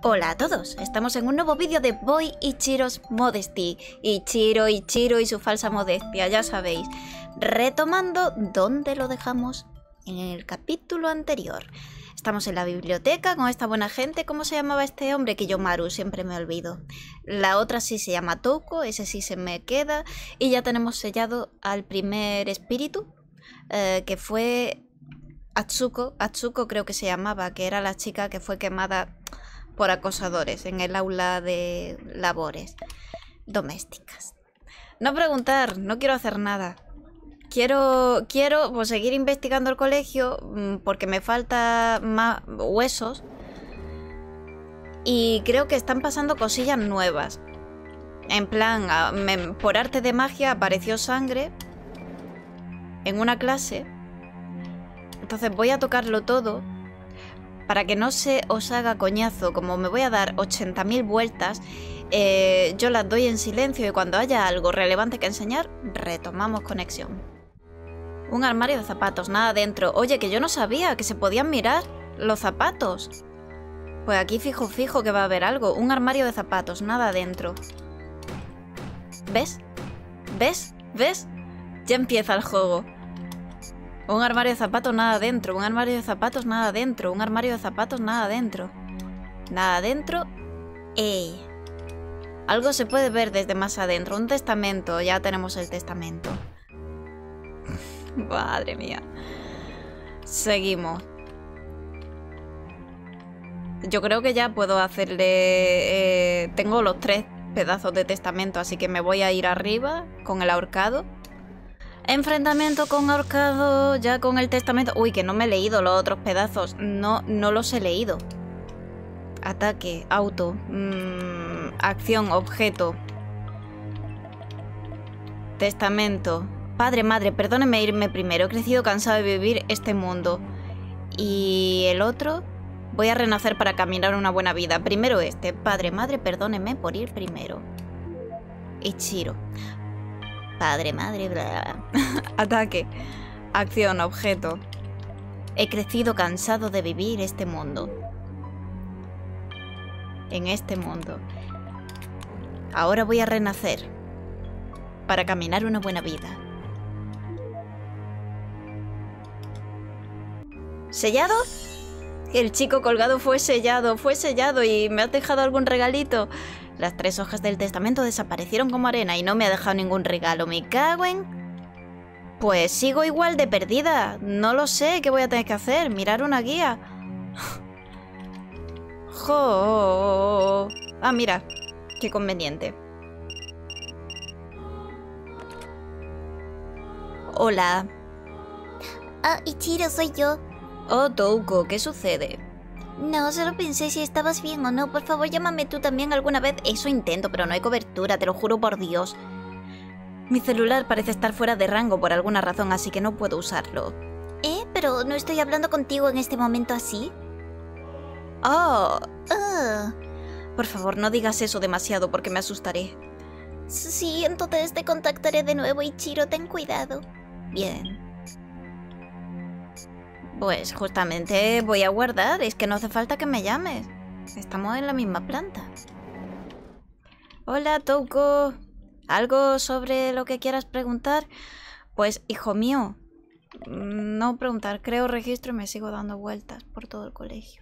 Hola a todos, estamos en un nuevo vídeo de Boy Ichiro's Modesty. Ichiro y su falsa modestia, ya sabéis. Retomando donde lo dejamos en el capítulo anterior. Estamos en la biblioteca con esta buena gente. ¿Cómo se llamaba este hombre? Kiyomaru, siempre me olvido. La otra sí se llama Touko, ese sí se me queda. Y ya tenemos sellado al primer espíritu, que fue Atsuko. Atsuko creo que se llamaba, que era la chica que fue quemada por acosadores en el aula de labores domésticas. No preguntar, no quiero hacer nada. Quiero pues, seguir investigando el colegio porque me falta más huesos. Y creo que están pasando cosillas nuevas. En plan, por arte de magia apareció sangre en una clase. Entonces voy a tocarlo todo para que no se os haga coñazo. Como me voy a dar 80.000 vueltas, yo las doy en silencio y cuando haya algo relevante que enseñar, retomamos conexión. Un armario de zapatos, nada dentro. Oye, que yo no sabía que se podían mirar los zapatos. Pues aquí fijo que va a haber algo. Un armario de zapatos, nada dentro. ¿Ves? ¿Ves? ¿Ves? Ya empieza el juego. Un armario de zapatos, nada dentro. Un armario de zapatos, nada dentro. Un armario de zapatos, nada dentro. Nada dentro. Algo se puede ver desde más adentro. Un testamento. Ya tenemos el testamento. Madre mía. Seguimos. Yo creo que ya puedo hacerle... tengo los 3 pedazos de testamento, así que me voy a ir arriba con el ahorcado. Enfrentamiento con ahorcado, ya con el testamento. Uy, que no me he leído los otros pedazos. No los he leído. Ataque, auto, acción, objeto. Testamento. Padre, madre, perdóneme irme primero. He crecido cansado de vivir este mundo. Y el otro, voy a renacer para caminar una buena vida. Primero este. Padre, madre, perdóneme por ir primero. Ichiro. Padre, madre, bla. Ataque. Acción, objeto. He crecido cansado de vivir este mundo. En este mundo. Ahora voy a renacer para caminar una buena vida. ¿Sellado? El chico colgado fue sellado y me has dejado algún regalito. Las 3 hojas del testamento desaparecieron como arena y no me ha dejado ningún regalo. ¿Me cago en...? Pues sigo igual de perdida. No lo sé, ¿qué voy a tener que hacer? Mirar una guía. ¡Jo! Ah, mira, qué conveniente. Hola. Ah, Ichiro, soy yo. Oh, Touko, ¿qué sucede? No, solo pensé si estabas bien o no. Por favor, llámame tú también alguna vez. Eso intento, pero no hay cobertura, te lo juro por Dios. Mi celular parece estar fuera de rango por alguna razón, así que no puedo usarlo. Pero no estoy hablando contigo en este momento así. Oh. Por favor, no digas eso demasiado porque me asustaré. Sí, entonces te contactaré de nuevo, Ichiro. Ten cuidado. Bien. Pues justamente voy a guardar, es que no hace falta que me llames. Estamos en la misma planta. Hola, Touko. ¿Algo sobre lo que quieras preguntar? Pues, hijo mío, no preguntar, creo registro y me sigo dando vueltas por todo el colegio.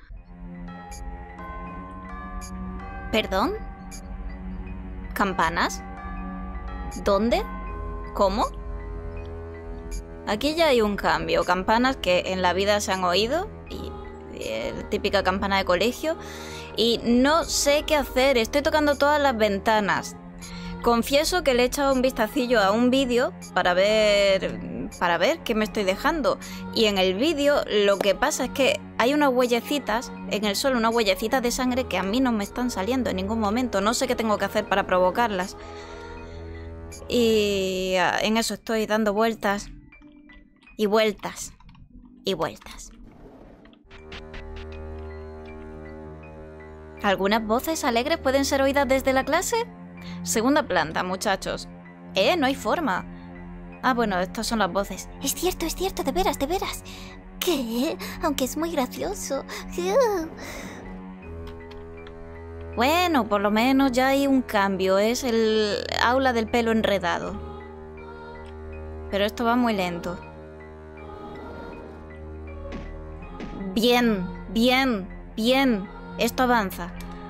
¿Perdón? ¿Campanas? ¿Dónde? ¿Cómo? Aquí ya hay un cambio. Campanas que en la vida se han oído. Y típica campana de colegio. Y no sé qué hacer. Estoy tocando todas las ventanas. Confieso que le he echado un vistacillo a un vídeo para ver qué me estoy dejando. Y en el vídeo lo que pasa es que hay unas huellecitas en el suelo, unas huellecitas de sangre que a mí no me están saliendo en ningún momento. No sé qué tengo que hacer para provocarlas. Y en eso estoy dando vueltas. Y vueltas. Y vueltas. ¿Algunas voces alegres pueden ser oídas desde la clase? Segunda planta, muchachos. No hay forma. Ah, bueno, estas son las voces. Es cierto, de veras, de veras. ¿Qué? Aunque es muy gracioso. Bueno, por lo menos ya hay un cambio. Es el aula del pelo enredado. Pero esto va muy lento. Bien, bien, bien. Esto avanza.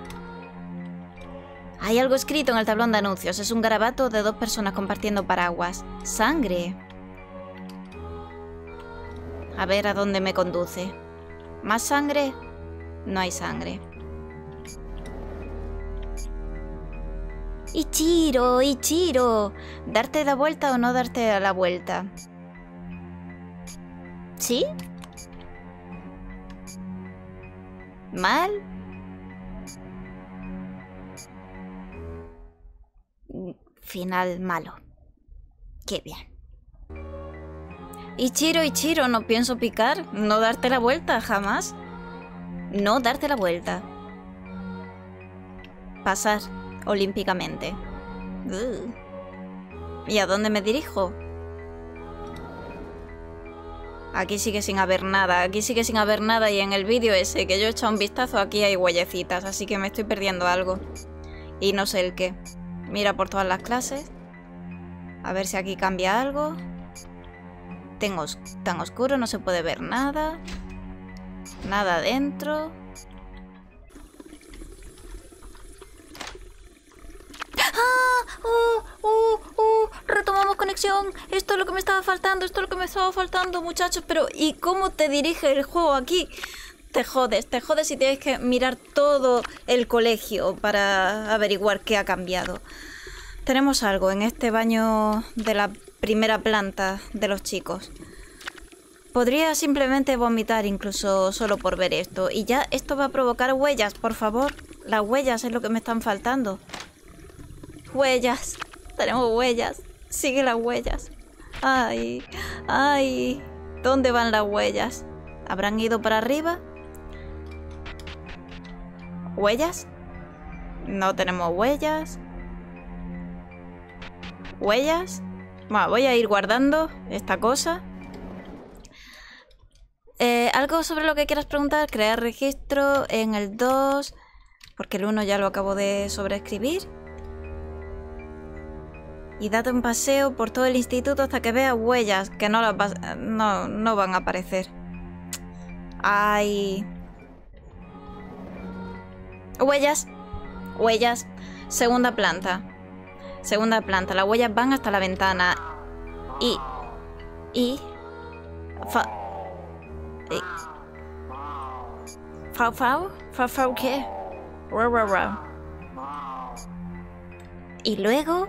Hay algo escrito en el tablón de anuncios. Es un garabato de 2 personas compartiendo paraguas. Sangre. A ver a dónde me conduce. ¿Más sangre? No hay sangre. Ichiro, Ichiro. ¿Darte la vuelta o no darte la vuelta? ¿Sí? ¿Mal? Final malo. Qué bien. Ichiro, Ichiro, no pienso picar. No darte la vuelta, jamás. No darte la vuelta. Pasar olímpicamente. ¿Y a dónde me dirijo? Aquí sigue sin haber nada. Aquí sigue sin haber nada. Y en el vídeo ese que yo he echado un vistazo, aquí hay huellecitas. Así que me estoy perdiendo algo. Y no sé el qué. Mira por todas las clases. A ver si aquí cambia algo. Tan oscuro, no se puede ver nada. Nada adentro. Retomamos conexión. Esto es lo que me estaba faltando. Esto es lo que me estaba faltando, muchachos. Pero ¿y cómo te dirige el juego aquí? Te jodes y tienes que mirar todo el colegio para averiguar qué ha cambiado. Tenemos algo en este baño de la primera planta de los chicos. Podría simplemente vomitar incluso solo por ver esto. Y ya esto va a provocar huellas, por favor. Las huellas es lo que me están faltando. Huellas. Tenemos huellas. Sigue las huellas. Ay, ay. ¿Dónde van las huellas? ¿Habrán ido para arriba? ¿Huellas? No tenemos huellas. ¿Huellas? Bueno, voy a ir guardando esta cosa. ¿Algo sobre lo que quieras preguntar? Crear registro en el 2. Porque el 1 ya lo acabo de sobreescribir. Y date un paseo por todo el instituto hasta que veas huellas. Que no van a aparecer. Ay. Huellas. Huellas. Segunda planta. Segunda planta. Las huellas van hasta la ventana. ¿Fau qué? Y luego...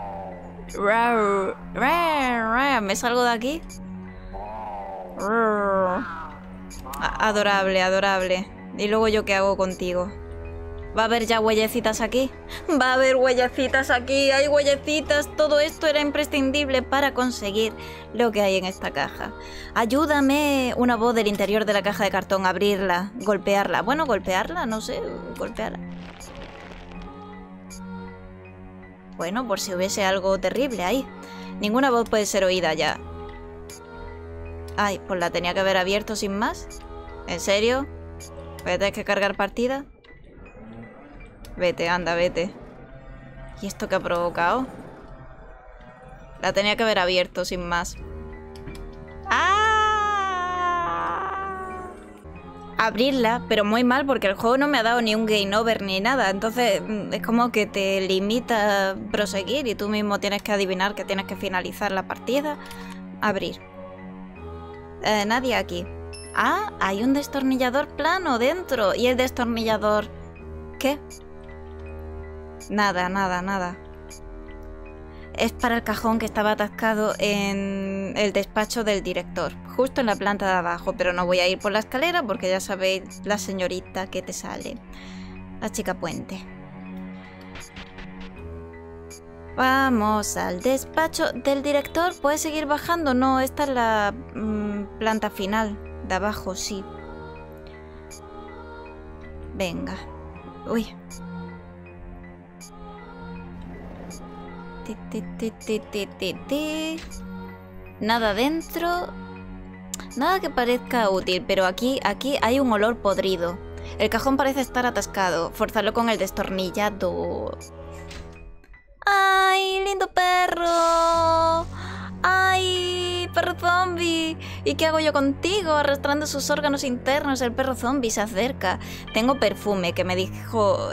¿Me salgo de aquí? Adorable, adorable. ¿Y luego yo qué hago contigo? ¿Va a haber ya huellecitas aquí? Va a haber huellecitas aquí, hay huellecitas. Todo esto era imprescindible para conseguir lo que hay en esta caja. Ayúdame, una voz del interior de la caja de cartón, abrirla, golpearla. Bueno, golpearla, no sé, golpearla. Bueno, por si hubiese algo terrible ahí. Ninguna voz puede ser oída ya. Ay, pues la tenía que haber abierto sin más. ¿En serio? ¿Voy a tener que cargar partida? Vete, anda, vete. ¿Y esto qué ha provocado? La tenía que haber abierto sin más. ¡Ah! Abrirla, pero muy mal porque el juego no me ha dado ni un game over ni nada. Entonces es como que te limita a proseguir y tú mismo tienes que adivinar que tienes que finalizar la partida. Abrir. Nadie aquí. Ah, hay un destornillador plano dentro. ¿Y el destornillador? ¿Qué? Nada, nada, nada. Es para el cajón que estaba atascado en el despacho del director, justo en la planta de abajo, pero no voy a ir por la escalera porque ya sabéis la señorita que te sale. La chica puente. Vamos al despacho del director. ¿Puedes seguir bajando? No, esta es la planta final. De abajo, sí. Venga. Uy. Nada dentro. Nada que parezca útil, pero aquí hay un olor podrido. El cajón parece estar atascado. Forzarlo con el destornillador. ¡Ay, lindo perro! ¡Ay, perro zombie! ¿Y qué hago yo contigo? Arrastrando sus órganos internos, el perro zombie se acerca. Tengo perfume, que me dijo...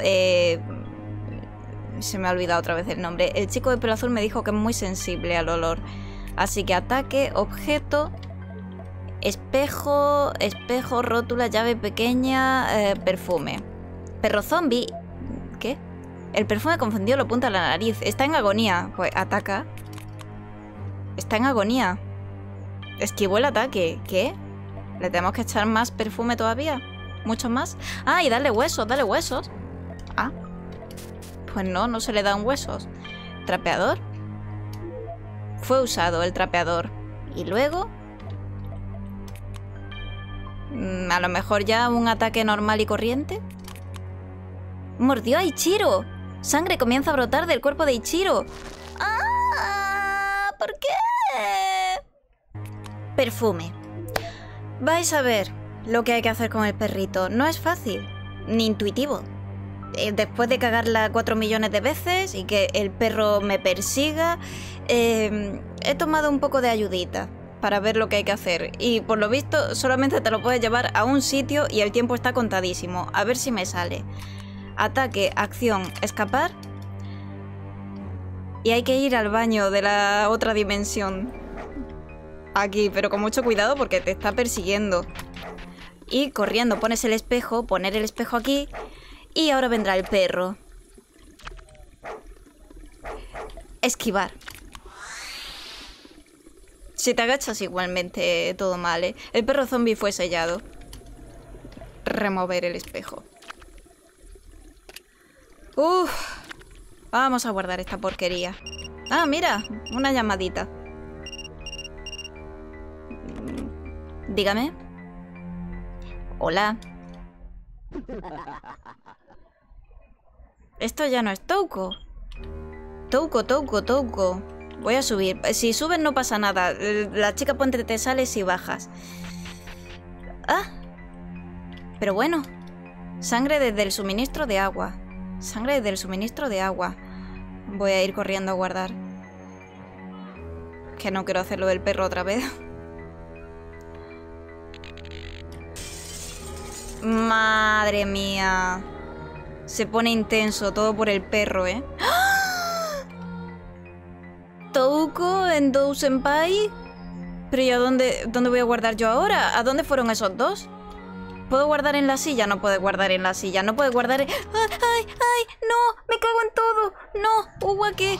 Se me ha olvidado otra vez el nombre. El chico de pelo azul me dijo que es muy sensible al olor. Así que ataque, objeto, espejo, rótula, llave pequeña, perfume. Perro zombie... ¿Qué? El perfume confundió, lo apunta a la nariz. Está en agonía. Pues ataca. Está en agonía. Esquivó el ataque. ¿Qué? ¿Le tenemos que echar más perfume todavía? ¿Mucho más? Ah, y dale huesos, dale huesos. Ah. Pues no, no se le dan huesos. ¿Trapeador? Fue usado el trapeador. Y luego... a lo mejor ya un ataque normal y corriente. ¡Mordió a Ichiro! ¡Sangre comienza a brotar del cuerpo de Ichiro! ¡Ah! ¿Por qué? Perfume. Vais a ver lo que hay que hacer con el perrito. No es fácil, ni intuitivo. Después de cagarla 4 millones de veces y que el perro me persiga, he tomado un poco de ayudita para ver lo que hay que hacer. Y por lo visto solamente te lo puedes llevar a un sitio y el tiempo está contadísimo. A ver si me sale. Ataque, acción, escapar. Y hay que ir al baño de la otra dimensión. Aquí, pero con mucho cuidado porque te está persiguiendo. Y corriendo pones el espejo, poner el espejo aquí. Y ahora vendrá el perro. Esquivar. Si te agachas igualmente todo mal, ¿eh? El perro zombie fue sellado. Remover el espejo. Vamos a guardar esta porquería. Ah, mira, una llamadita. Dígame. Hola. Esto ya no es Touko. Touko. Voy a subir. Si subes no pasa nada. La chica puente te sale si bajas. Ah. Pero bueno. Sangre desde el suministro de agua. Sangre desde el suministro de agua. Voy a ir corriendo a guardar. Que no quiero hacerlo del perro otra vez. Madre mía. Se pone intenso todo por el perro, ¿eh? ¡Ah! ¿Touko en Dou Senpai? ¿Pero y a dónde voy a guardar yo ahora? ¿A dónde fueron esos dos? ¿Puedo guardar en la silla? No puedo guardar en la silla. No puedo guardar en... ¡Ay! ¡No! ¡Me cago en todo! ¡No! ¡Uguaque!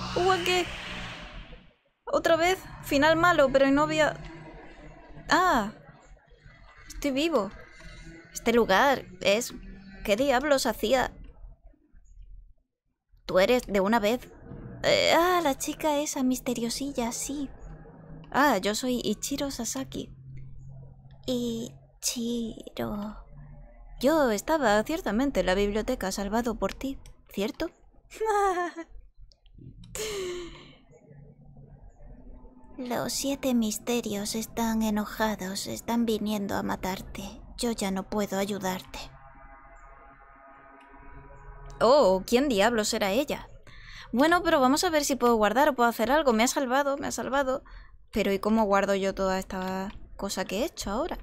Otra vez. Final malo, pero no había... ¡Ah! Estoy vivo. Este lugar es... ¿Qué diablos hacía? Tú eres de una vez. La chica esa misteriosilla, sí. Ah, yo soy Ichiro Sasaki. Ichiro. Yo estaba ciertamente en la biblioteca salvado por ti, ¿cierto? Los 7 misterios están enojados, están viniendo a matarte. Yo ya no puedo ayudarte. Oh, ¿quién diablos era ella? Bueno, pero vamos a ver si puedo guardar o puedo hacer algo. Me ha salvado. Pero ¿y cómo guardo yo toda esta cosa que he hecho ahora?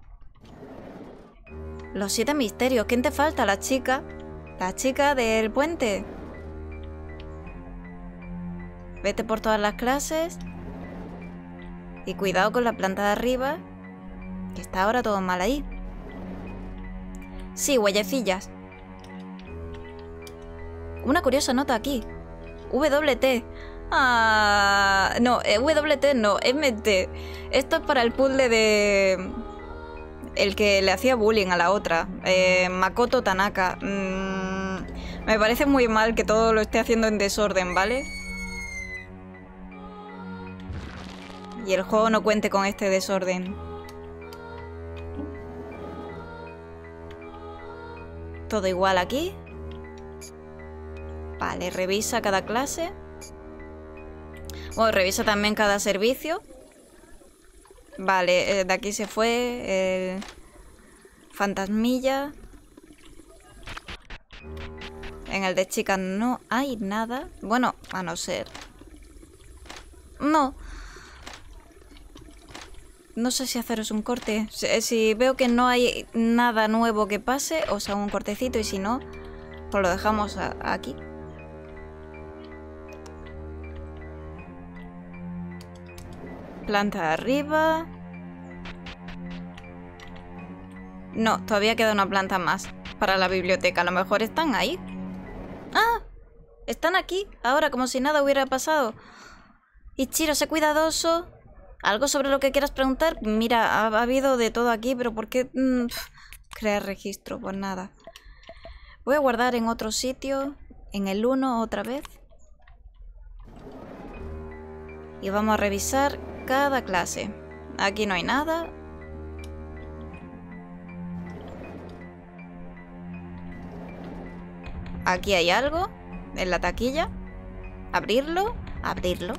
Los 7 misterios. ¿Quién te falta? La chica. La chica del puente. Vete por todas las clases. Y cuidado con la planta de arriba. Que está ahora todo mal ahí. Sí, huellecillas. Una curiosa nota aquí. WT. Ah, no, WT no, MT. Esto es para el puzzle de... El que le hacía bullying a la otra. Makoto Tanaka. Me parece muy mal que todo lo esté haciendo en desorden, ¿vale? Y el juego no cuente con este desorden. Todo igual aquí. Vale, revisa cada clase. Bueno, revisa también cada servicio. Vale, de aquí se fue el fantasmilla. En el de chicas no hay nada. Bueno, a no ser... No. No sé si haceros un corte. Si veo que no hay nada nuevo que pase, os hago un cortecito y si no, pues lo dejamos aquí. Planta arriba. No, todavía queda una planta más para la biblioteca. A lo mejor están ahí. ¡Ah! Están aquí, ahora como si nada hubiera pasado. Ichiro, sé cuidadoso. ¿Algo sobre lo que quieras preguntar? Mira, ha habido de todo aquí, pero ¿por qué crear registro? Pues nada. Voy a guardar en otro sitio, en el 1 otra vez. Y vamos a revisar cada clase. Aquí no hay nada. Aquí hay algo en la taquilla. Abrirlo, abrirlo.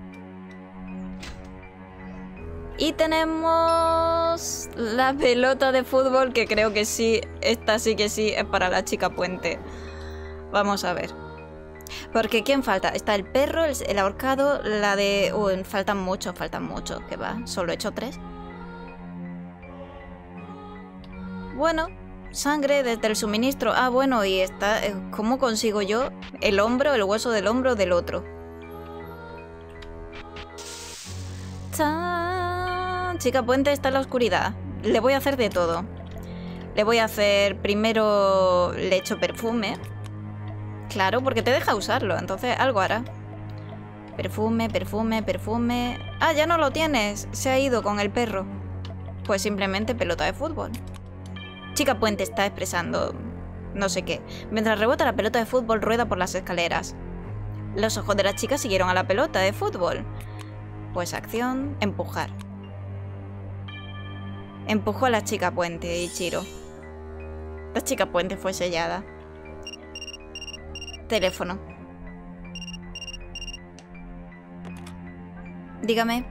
Y tenemos la pelota de fútbol, que creo que sí, esta sí que sí es para la chica puente. Vamos a ver. Porque ¿quién falta? Está el perro, el ahorcado, la de... faltan muchos, que va, solo he hecho 3. Bueno, sangre desde el suministro. Ah, bueno, y está... ¿Cómo consigo yo el hombro, el hueso del hombro del otro? ¡Tan! Chica puente está en la oscuridad. Le voy a hacer de todo. Le voy a hacer... Primero le echo perfume. Claro, porque te deja usarlo, entonces algo hará. Perfume, perfume, perfume... Ah, ya no lo tienes. Se ha ido con el perro. Pues simplemente pelota de fútbol. Chica puente está expresando... no sé qué. Mientras rebota la pelota de fútbol rueda por las escaleras. Los ojos de la chica siguieron a la pelota de fútbol. Pues acción, empujar. Empujó a la chica puente, Ichiro. La chica puente fue sellada. Teléfono. Dígame.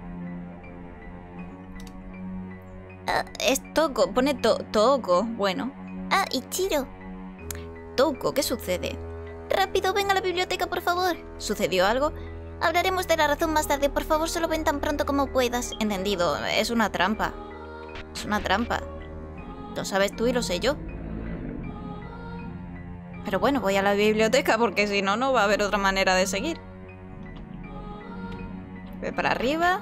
Es Touko. Pone Touko. Bueno. Ah, Ichiro. Touko, ¿qué sucede? Rápido, ven a la biblioteca, por favor. ¿Sucedió algo? Hablaremos de la razón más tarde. Por favor, solo ven tan pronto como puedas. Entendido. Es una trampa. Es una trampa. Lo sabes tú y lo sé yo. Pero bueno, voy a la biblioteca porque si no, no va a haber otra manera de seguir. Ve para arriba.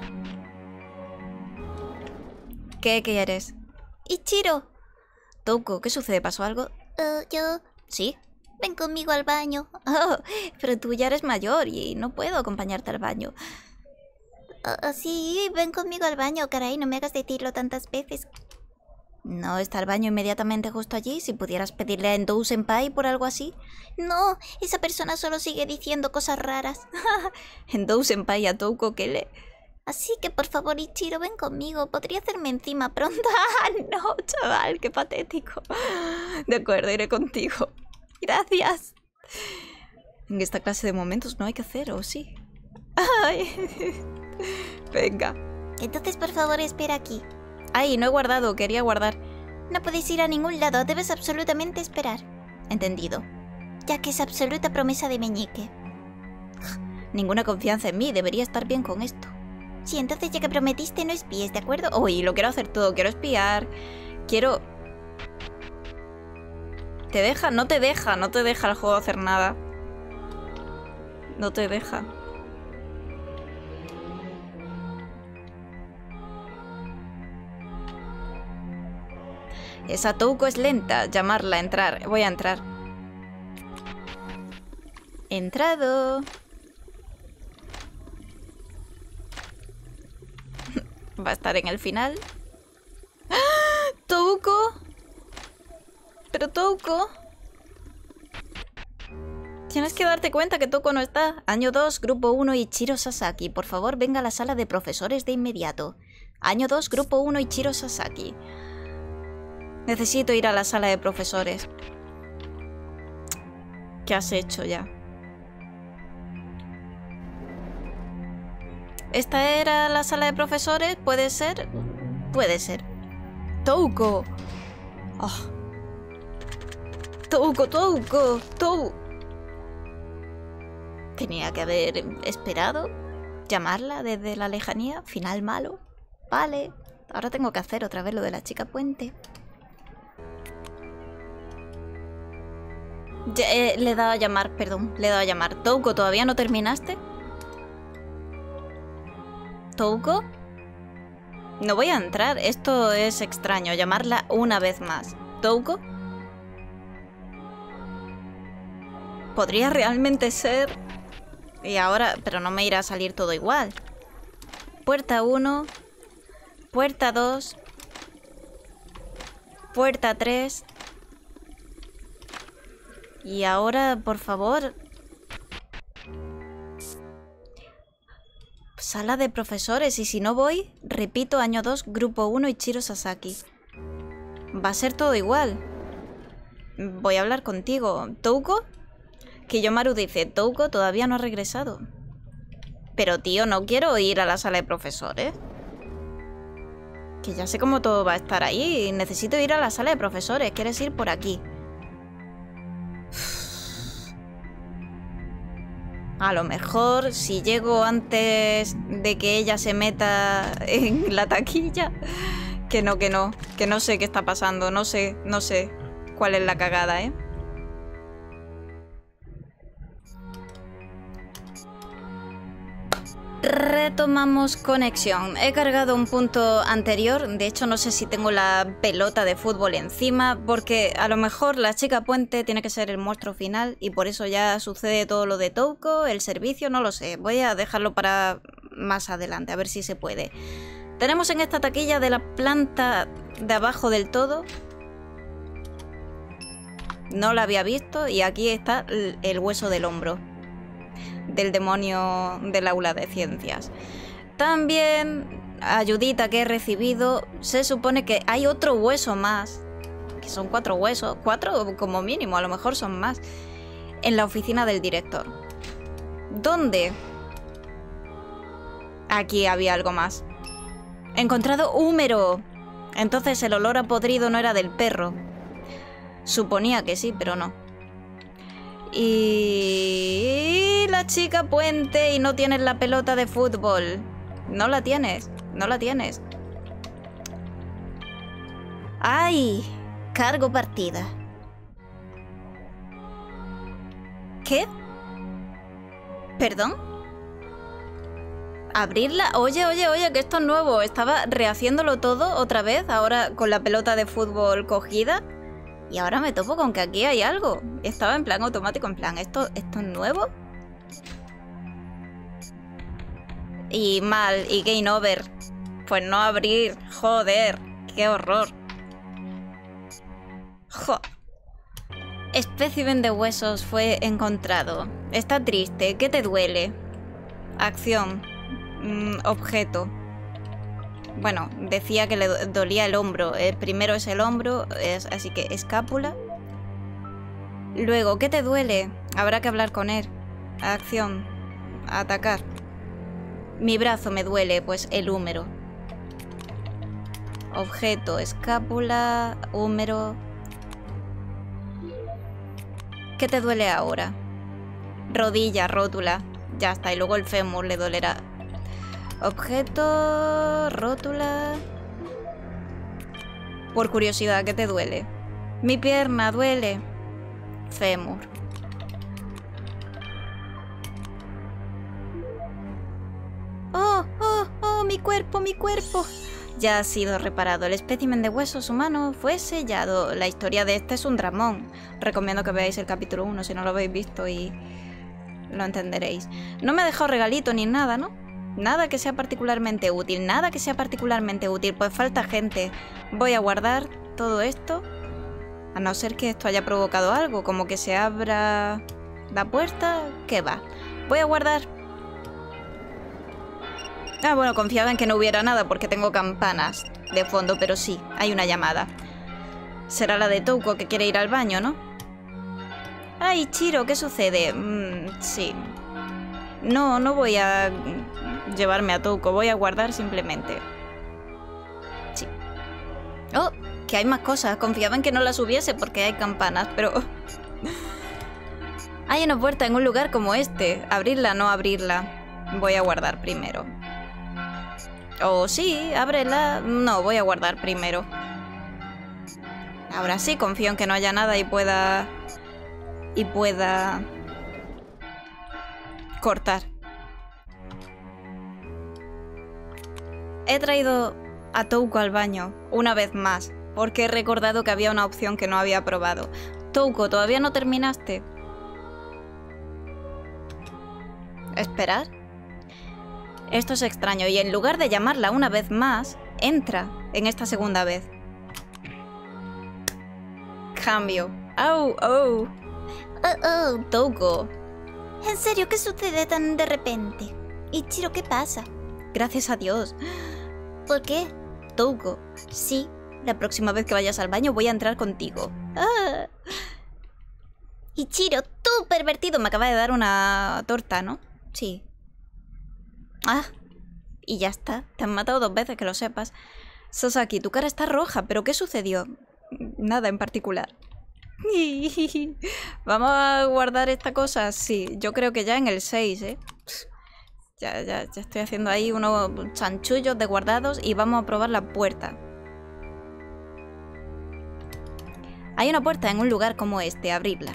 ¿Qué quieres? Ichiro. Touko, ¿qué sucede? ¿Pasó algo? Yo... ¿Sí? Ven conmigo al baño. Oh, pero tú ya eres mayor y no puedo acompañarte al baño. Sí, ven conmigo al baño, caray, no me hagas decirlo tantas veces. ¿No está el baño inmediatamente justo allí? Si pudieras pedirle a Endou Senpai por algo así. No, esa persona solo sigue diciendo cosas raras. Endou Senpai a Touko, ¿qué le...? Así que por favor, Ichiro, ven conmigo. Podría hacerme encima pronto. No, chaval, qué patético. De acuerdo, iré contigo. Gracias. En esta clase de momentos no hay que hacer, ¿o sí? Ay. Venga. Entonces, por favor, espera aquí. Ay, no he guardado, quería guardar. No puedes ir a ningún lado, debes absolutamente esperar. Entendido. Ya que es absoluta promesa de meñique. Ninguna confianza en mí, debería estar bien con esto. Sí, entonces ya que prometiste, no espíes, ¿de acuerdo? Uy, lo quiero hacer todo, quiero espiar. Quiero... ¿Te deja? No te deja, no te deja el juego hacer nada. No te deja. Esa Touko es lenta. Llamarla, entrar. Voy a entrar. Entrado. Va a estar en el final. ¡Ah! ¡Touko! Pero Touko... Tienes que darte cuenta que Touko no está. Año 2, Grupo 1, Ichiro Sasaki. Por favor, venga a la sala de profesores de inmediato. Año 2, Grupo 1, Ichiro Sasaki. Necesito ir a la sala de profesores. ¿Qué has hecho ya? ¿Esta era la sala de profesores? ¿Puede ser? Puede ser. Touko. Oh. Touko, Touko, Touko. Tenía que haber esperado. Llamarla desde la lejanía. Final malo. Vale. Ahora tengo que hacer otra vez lo de la chica puente. Le he dado a llamar, perdón. Le he dado a llamar. Touko, ¿todavía no terminaste? ¿Touko? No voy a entrar. Esto es extraño. Llamarla una vez más. ¿Touko? Podría realmente ser... Y ahora... Pero no me irá a salir todo igual. Puerta 1. Puerta 2. Puerta 3. Y ahora, por favor... Sala de profesores. Y si no voy, repito, año 2, grupo 1, Ichiro Sasaki. Va a ser todo igual. Voy a hablar contigo. ¿Touko? Kiyomaru dice, Touko todavía no ha regresado. Pero tío, no quiero ir a la sala de profesores. Que ya sé cómo todo va a estar ahí. Necesito ir a la sala de profesores. ¿Quieres ir por aquí? A lo mejor si llego antes de que ella se meta en la taquilla. Que no sé qué está pasando. No sé cuál es la cagada, ¿eh? Retomamos conexión. He cargado un punto anterior. De hecho, no sé si tengo la pelota de fútbol encima, porque a lo mejor la chica puente tiene que ser el monstruo final y por eso ya sucede todo lo de Touko, el servicio, no lo sé. Voy a dejarlo para más adelante, a ver si se puede. Tenemos en esta taquilla de la planta de abajo del todo. No la había visto y aquí está el hueso del hombro del demonio del aula de ciencias. También, ayudita que he recibido, se supone que hay otro hueso más, que son 4 huesos, 4 como mínimo, a lo mejor son más, en la oficina del director. ¿Dónde? Aquí había algo más. He encontrado húmero. Entonces el olor a podrido no era del perro. Suponía que sí, pero no. Y la chica puente y no tienes la pelota de fútbol. No la tienes, no la tienes. ¡Ay! Cargo partida. ¿Qué? ¿Perdón? ¿Abrirla? Oye, que esto es nuevo. Estaba rehaciéndolo todo otra vez, ahora con la pelota de fútbol cogida. Y ahora me topo con que aquí hay algo. Estaba en plan automático, en plan, ¿esto es nuevo? Y mal, y game over. Pues no abrir, joder, qué horror. Jo. Espécimen de huesos fue encontrado. Está triste, ¿qué te duele? Acción. Objeto. Bueno, decía que le dolía el hombro. Primero es el hombro, así que escápula. Luego, ¿qué te duele? Habrá que hablar con él. Acción. Atacar. Mi brazo me duele, pues el húmero. Objeto, escápula, húmero. ¿Qué te duele ahora? Rodilla, rótula. Ya está, y luego el fémur le dolerá. Objeto, rótula. Por curiosidad, ¿qué te duele? Mi pierna duele. Fémur. ¡Oh, mi cuerpo, mi cuerpo! Ya ha sido reparado. El espécimen de huesos humanos fue sellado. La historia de este es un dramón. Recomiendo que veáis el capítulo 1 si no lo habéis visto y lo entenderéis. No me ha dejado regalito ni nada, ¿no? Nada que sea particularmente útil. Nada que sea particularmente útil. Pues falta gente. Voy a guardar todo esto. A no ser que esto haya provocado algo. Como que se abra la puerta. ¿Qué va? Voy a guardar. Ah, bueno, confiaba en que no hubiera nada porque tengo campanas de fondo. Pero sí, hay una llamada. Será la de Touko que quiere ir al baño, ¿no? ¡Ay, Chiro! ¿Qué sucede? Sí. No voy a llevarme a Touko. Voy a guardar simplemente. Sí. ¡Oh! Que hay más cosas. Confiaba en que no las hubiese porque hay campanas, pero... Hay una puerta en un lugar como este. Abrirla, no abrirla. Voy a guardar primero. O sí, ábrela. No, voy a guardar primero. Ahora sí, confío en que no haya nada y pueda cortar. He traído a Touko al baño, una vez más, porque he recordado que había una opción que no había probado. Touko, ¿todavía no terminaste? ¿Esperar? Esto es extraño, y en lugar de llamarla una vez más, entra en esta segunda vez. Cambio. ¡Au! ¡Oh! Oh, Touko. ¿En serio? ¿Qué sucede tan de repente? Ichiro, ¿qué pasa? Gracias a Dios. ¿Por qué? Touko. Sí. La próxima vez que vayas al baño voy a entrar contigo. Ah. Ichiro, tú pervertido. Me acaba de dar una torta, ¿no? Sí. Ah. Y ya está. Te han matado 2 veces, que lo sepas. Sasaki, tu cara está roja. ¿Pero qué sucedió? Nada en particular. ¿Vamos a guardar esta cosa? Sí, yo creo que ya en el 6, ¿eh? Ya estoy haciendo ahí unos chanchullos de guardados y vamos a probar la puerta. Hay una puerta en un lugar como este, abrirla.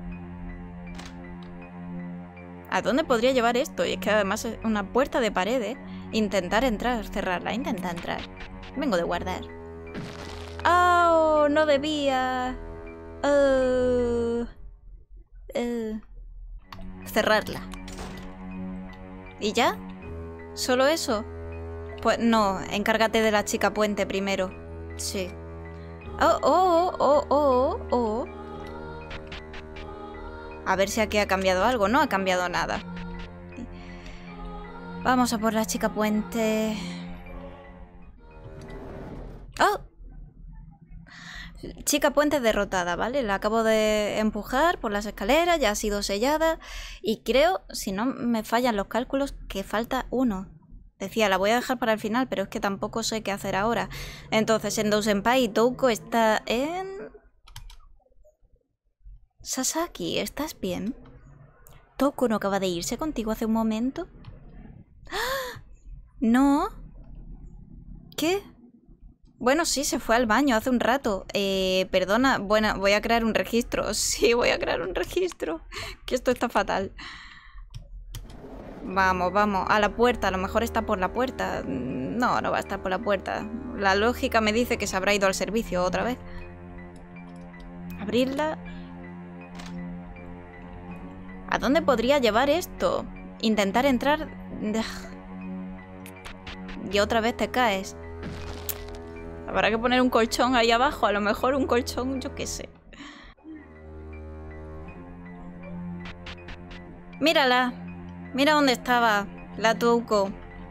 ¿A dónde podría llevar esto? Y es que además es una puerta de pared, ¿eh? Intentar entrar, cerrarla, intenta entrar. Vengo de guardar. ¡Oh! No debía. Cerrarla. ¿Y ya? ¿Solo eso? Pues no, encárgate de la chica puente primero. Sí. Oh. A ver si aquí ha cambiado algo. No ha cambiado nada. Vamos a por la chica puente. ¡Oh! Chica puente derrotada, ¿vale? La acabo de empujar por las escaleras, ya ha sido sellada. Y creo, si no me fallan los cálculos, que falta 1. Decía, la voy a dejar para el final, pero es que tampoco sé qué hacer ahora. Entonces, Endou Senpai y Touko está en... Sasaki, ¿estás bien? ¿Touko no acaba de irse contigo hace un momento? ¡Ah! ¿No? ¿Qué? Bueno, sí, se fue al baño hace un rato. Perdona, bueno, voy a crear un registro. Sí, voy a crear un registro. Que esto está fatal. Vamos, a la puerta. A lo mejor está por la puerta. No, no va a estar por la puerta. La lógica me dice que se habrá ido al servicio otra vez. Abrirla. ¿A dónde podría llevar esto? Intentar entrar... Y otra vez te caes. Habrá que poner un colchón ahí abajo. A lo mejor un colchón, yo qué sé. Mírala. Mira dónde estaba la Touko.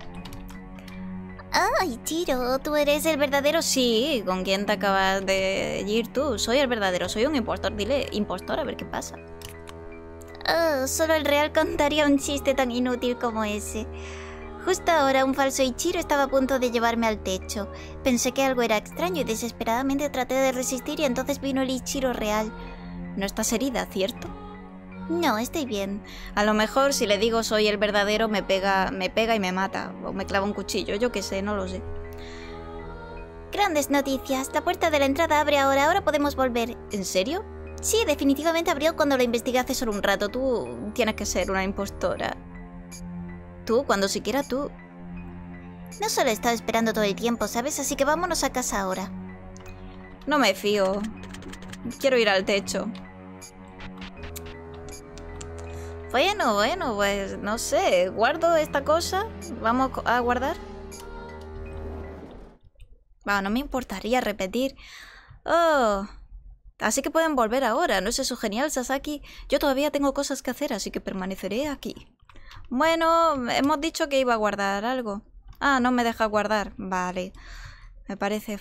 Ay, Ichiro, ¿tú eres el verdadero? Sí, ¿con quién te acabas de ir tú? Soy el verdadero, soy un impostor. Dile, impostor, a ver qué pasa. Oh, solo el real contaría un chiste tan inútil como ese. Justo ahora un falso Ichiro estaba a punto de llevarme al techo. Pensé que algo era extraño y desesperadamente traté de resistir y entonces vino el Ichiro real. No estás herida, ¿cierto? No, estoy bien. A lo mejor si le digo soy el verdadero me pega y me mata. O me clava un cuchillo, yo qué sé, no lo sé. Grandes noticias. La puerta de la entrada abre ahora. Ahora podemos volver. ¿En serio? Sí, definitivamente abrió cuando lo investigué hace solo un rato. Tú tienes que ser una impostora. Tú, cuando siquiera tú. No solo he estado esperando todo el tiempo, ¿sabes? Así que vámonos a casa ahora. No me fío. Quiero ir al techo. Bueno, pues no sé. ¿Guardo esta cosa? ¿Vamos a guardar? Bueno, no me importaría repetir. Oh, así que pueden volver ahora. ¿No es eso genial, Sasaki? Yo todavía tengo cosas que hacer, así que permaneceré aquí. Bueno, hemos dicho que iba a guardar algo. Ah, no me deja guardar. Vale. Me parece...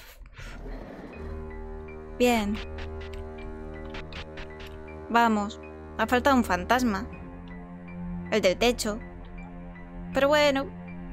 Bien. Vamos. Ha faltado un fantasma. El del techo. Pero bueno.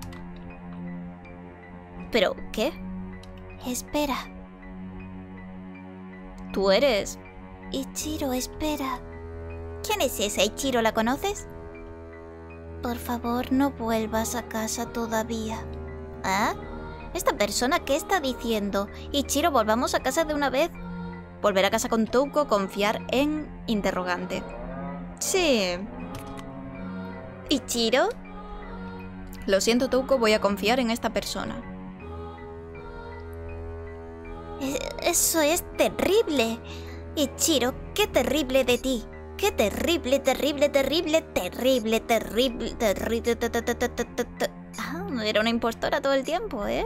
¿Pero qué? Espera. ¿Tú eres? Ichiro, espera. ¿Quién es esa, Ichiro? ¿La conoces? Por favor, no vuelvas a casa todavía. ¿Ah? ¿Esta persona qué está diciendo? Ichiro, volvamos a casa de una vez. Volver a casa con Touko, confiar en... interrogante. Sí. ¿Ichiro? Lo siento, Touko, voy a confiar en esta persona. Eso es terrible. Ichiro, qué terrible de ti. Qué terrible, terrible, terrible, terrible, terrible, terrible. Ah, era una impostora todo el tiempo, ¿eh?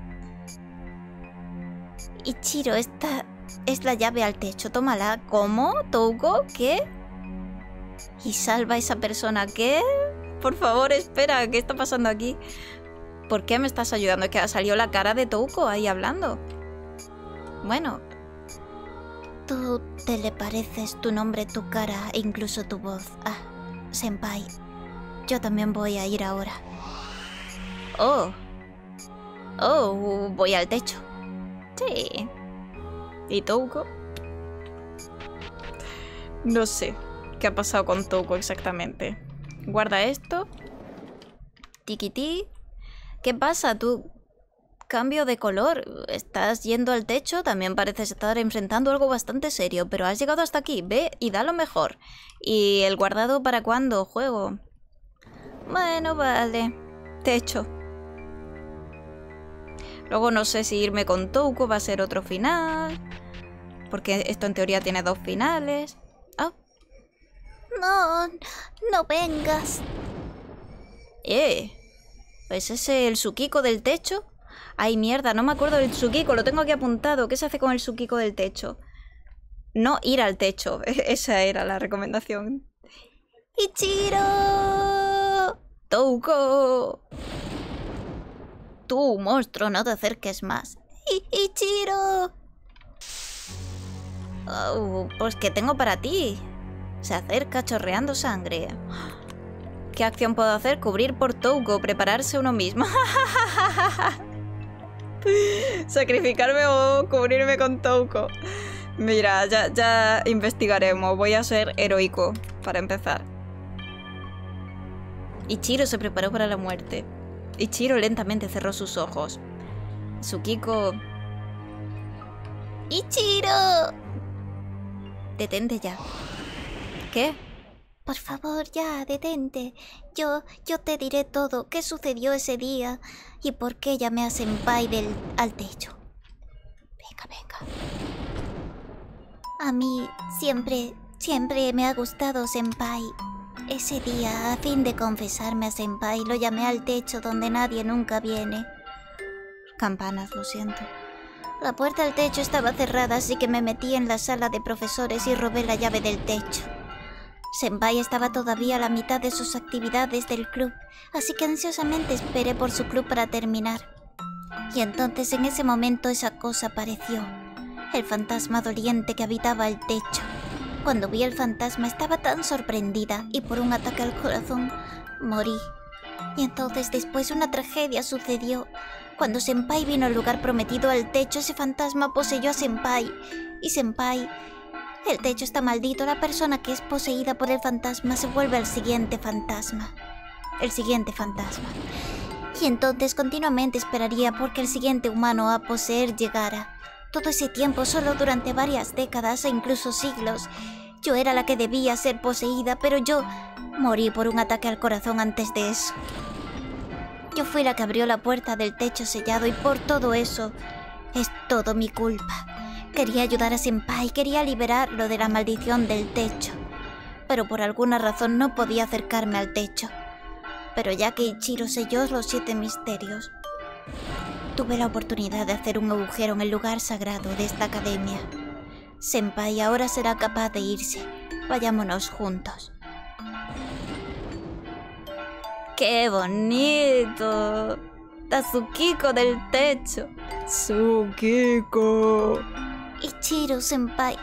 Ichiro, esta es la llave al techo. Tómala. ¿Cómo? ¿Touko? ¿Qué? Y salva a esa persona. ¿Qué? Por favor, espera. ¿Qué está pasando aquí? ¿Por qué me estás ayudando? Es que salió la cara de Touko ahí hablando. Bueno. Tú te le pareces, tu nombre, tu cara e incluso tu voz. Ah, senpai. Yo también voy a ir ahora. Oh. Oh, voy al techo. Sí. ¿Y Touko? No sé qué ha pasado con Touko exactamente. Guarda esto. Tiquití. ¿Qué pasa? Tú... Cambio de color. Estás yendo al techo. También pareces estar enfrentando algo bastante serio. Pero has llegado hasta aquí. Ve y da lo mejor. ¿Y el guardado para cuándo? Juego. Bueno, vale. Techo. Luego no sé si irme con Touko va a ser otro final. Porque esto en teoría tiene 2 finales. Oh. No, no vengas. ¿Es ese el Tsukiko del techo? Ay, mierda, no me acuerdo del Tsukiko. Lo tengo aquí apuntado. ¿Qué se hace con el Tsukiko del techo? No ir al techo. Esa era la recomendación. ¡Ichiro! ¡Touko! Tú, monstruo, no te acerques más. ¡Ichiro! Oh, pues ¿qué tengo para ti? Se acerca chorreando sangre. ¿Qué acción puedo hacer? Cubrir por Touko, prepararse uno mismo. Sacrificarme o cubrirme con Touko. Mira, ya investigaremos. Voy a ser heroico para empezar. Ichiro se preparó para la muerte. Ichiro lentamente cerró sus ojos. Tsukiko... ¡Ichiro! Detente ya. ¿Qué? Por favor, ya, detente. Yo te diré todo. ¿Qué sucedió ese día? ¿Y por qué llamé a Senpai al techo? Venga. A mí siempre me ha gustado Senpai. Ese día, a fin de confesarme a Senpai, lo llamé al techo donde nadie nunca viene. Campanas, lo siento. La puerta al techo estaba cerrada, así que me metí en la sala de profesores y robé la llave del techo. Senpai estaba todavía a la mitad de sus actividades del club, así que ansiosamente esperé por su club para terminar. Y entonces en ese momento esa cosa apareció, el fantasma doliente que habitaba el techo. Cuando vi el fantasma estaba tan sorprendida y por un ataque al corazón morí. Y entonces después una tragedia sucedió. Cuando Senpai vino al lugar prometido al techo, ese fantasma poseyó a Senpai. Y Senpai... El techo está maldito. La persona que es poseída por el fantasma se vuelve el siguiente fantasma. Y entonces continuamente esperaría porque el siguiente humano a poseer llegara. Todo ese tiempo, solo durante varias décadas e incluso siglos, yo era la que debía ser poseída, pero yo morí por un ataque al corazón antes de eso. Yo fui la que abrió la puerta del techo sellado y por todo eso es todo mi culpa. Quería ayudar a Senpai, quería liberarlo de la maldición del techo. Pero por alguna razón no podía acercarme al techo. Pero ya que Ichiro selló los 7 misterios, tuve la oportunidad de hacer un agujero en el lugar sagrado de esta academia. Senpai ahora será capaz de irse. Vayámonos juntos. ¡Qué bonito! Tsukiko del techo. Tsukiko. Ichiro Senpai.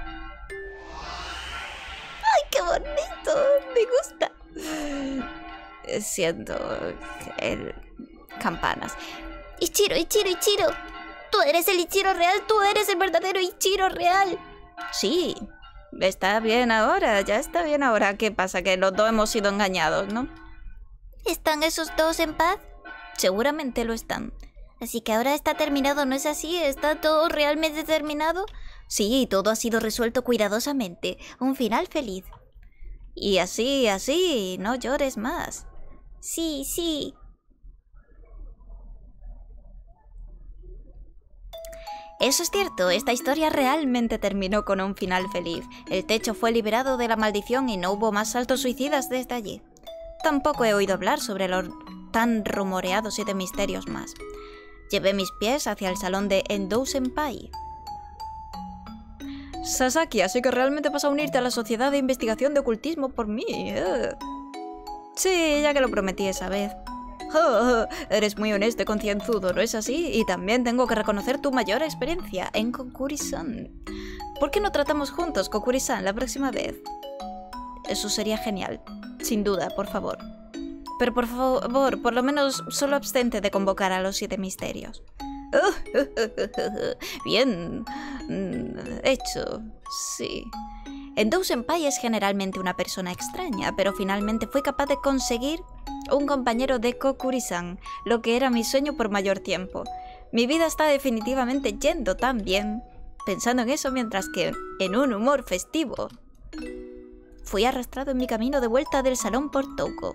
¡Ay, qué bonito! Me gusta. Siento campanas. Ichiro. Tú eres el Ichiro real. Tú eres el verdadero Ichiro real. Sí, Está bien ahora, ya está bien ahora. ¿Qué pasa? Que los dos hemos sido engañados, ¿no? ¿Están esos dos en paz? Seguramente lo están. Así que ahora está terminado, ¿no es así? ¿Está todo realmente terminado? Sí, todo ha sido resuelto cuidadosamente. Un final feliz. Y así, no llores más. Sí, sí. Eso es cierto, esta historia realmente terminó con un final feliz. El techo fue liberado de la maldición y no hubo más saltos suicidas desde allí. Tampoco he oído hablar sobre los tan rumoreados 7 misterios más. Llevé mis pies hacia el salón de Endou Senpai. Sasaki, así que realmente vas a unirte a la Sociedad de Investigación de Ocultismo por mí. Sí, ya que lo prometí esa vez. Eres muy honesto y concienzudo, ¿no es así? Y también tengo que reconocer tu mayor experiencia en Kokuri-san. ¿Por qué no tratamos juntos, Kokuri-san, la próxima vez? Eso sería genial. Sin duda, por favor. Pero por favor, por lo menos solo abstente de convocar a los 7 misterios. Bien. Hecho. Sí. Endou Senpai es generalmente una persona extraña, pero finalmente fui capaz de conseguir un compañero de Kokuri-san, lo que era mi sueño por mayor tiempo. Mi vida está definitivamente yendo tan bien, pensando en eso mientras que, en un humor festivo, fui arrastrado en mi camino de vuelta del salón por Touko.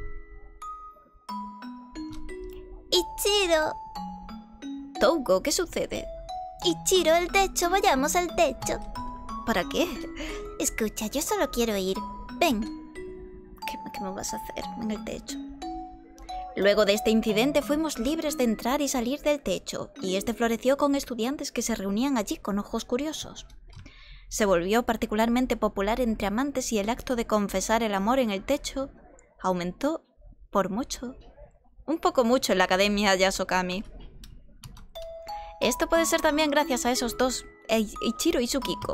Ichiro. Touko, ¿qué sucede? Ichiro, el techo, vayamos al techo. ¿Para qué? Escucha, yo solo quiero ir. Ven. ¿Qué me vas a hacer en el techo? Luego de este incidente fuimos libres de entrar y salir del techo, y este floreció con estudiantes que se reunían allí con ojos curiosos. Se volvió particularmente popular entre amantes y el acto de confesar el amor en el techo aumentó por mucho, un poco mucho en la Academia Yasokami. Esto puede ser también gracias a esos dos, Ichiro y Tsukiko.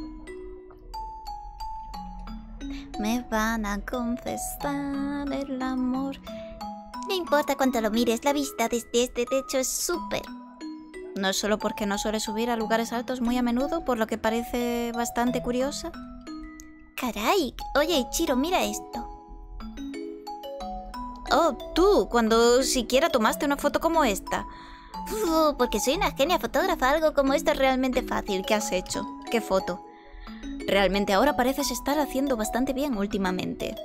Me van a confesar el amor. No importa cuánto lo mires, la vista desde este techo es súper. ¿No es solo porque no suele subir a lugares altos muy a menudo, por lo que parece bastante curiosa? Caray, oye Ichiro, mira esto. Oh, tú, cuando siquiera tomaste una foto como esta. Porque soy una genia fotógrafa, algo como esto es realmente fácil. ¿Qué has hecho? ¿Qué foto? Realmente ahora pareces estar haciendo bastante bien últimamente.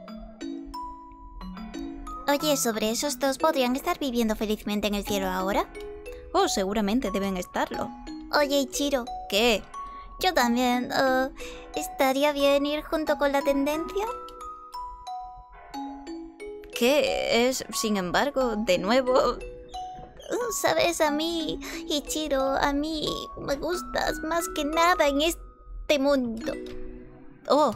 Oye, sobre esos dos, ¿podrían estar viviendo felizmente en el cielo ahora? Oh, seguramente deben estarlo. Oye, Ichiro. ¿Qué? Yo también. ¿Estaría bien ir junto con la tendencia? ¿Qué es, sin embargo, de nuevo? Sabes, a mí, Ichiro, a mí me gustas más que nada en este mundo. Oh.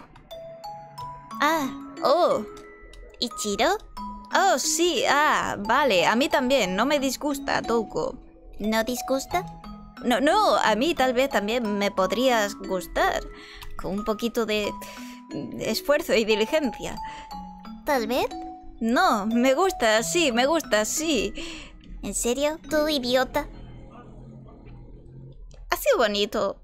Oh. ¿Ichiro? Oh, sí, vale, a mí también, no me disgusta, Touko. ¿No disgusta? No, a mí tal vez también me podrías gustar, con un poquito de esfuerzo y diligencia. ¿Tal vez? No, me gusta, sí. ¿En serio? ¿Tú, idiota? Ha sido bonito.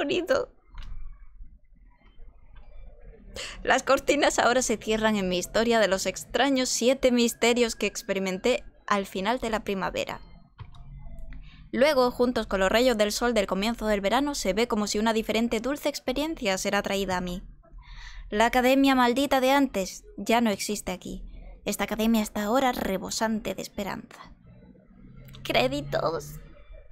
Las cortinas ahora se cierran en mi historia de los extraños 7 misterios que experimenté al final de la primavera. Luego, juntos con los rayos del sol del comienzo del verano, se ve como si una diferente dulce experiencia será traída a mí. La academia maldita de antes ya no existe aquí. Esta academia está ahora rebosante de esperanza. Créditos.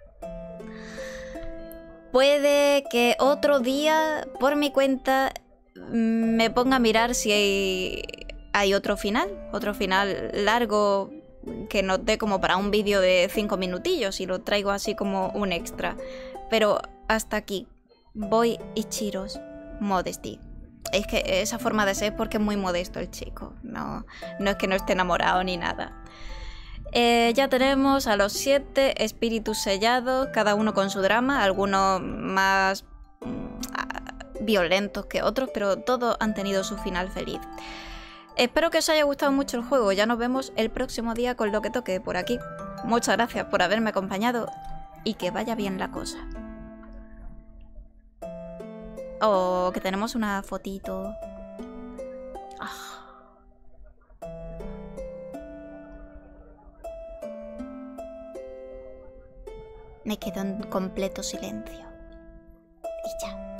Puede que otro día, por mi cuenta, me ponga a mirar si hay otro final largo que nos dé como para un vídeo de 5 minutillos y lo traigo así como un extra. Pero hasta aquí. Boy Ichiro's Modesty. Es que esa forma de ser porque es muy modesto el chico. No es que no esté enamorado ni nada. Ya tenemos a los 7 espíritus sellados, cada uno con su drama, algunos más violentos que otros, pero todos han tenido su final feliz. Espero que os haya gustado mucho el juego, ya nos vemos el próximo día con lo que toque por aquí. Muchas gracias por haberme acompañado y que vaya bien la cosa. Oh, que tenemos una fotito. Ah. Me quedo en completo silencio. Y ya.